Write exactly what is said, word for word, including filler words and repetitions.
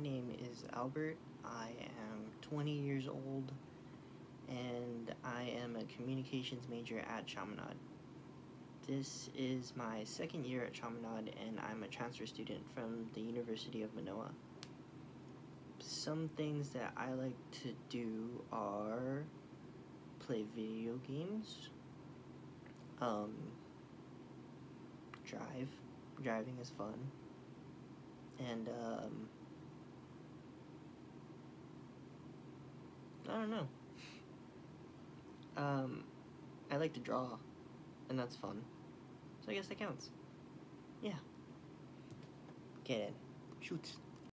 name is Albert. I am twenty years old, and I am a communications major at Chaminade. This is my second year at Chaminade, and I'm a transfer student from the University of Manoa. Some things that I like to do are play video games, um, drive. Driving is fun, and um, I don't know. Um, I like to draw, and that's fun. So I guess that counts. Yeah. Get in. Shoot.